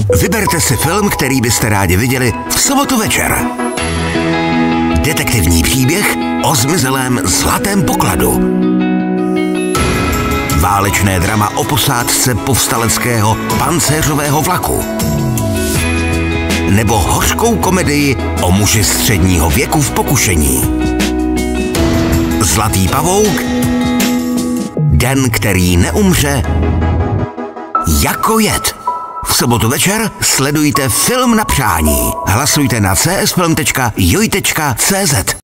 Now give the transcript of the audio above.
Vyberte si film, který byste rádi viděli v sobotu večer. Detektivní příběh o zmizelém zlatém pokladu. Válečné drama o posádce povstaleckého pancéřového vlaku. Nebo hořkou komedii o muži středního věku v pokušení. Zlatý pavouk, den, který neumře jako jed. V sobotu večer sledujte Film na přání. Hlasujte na csfilm.joj.cz.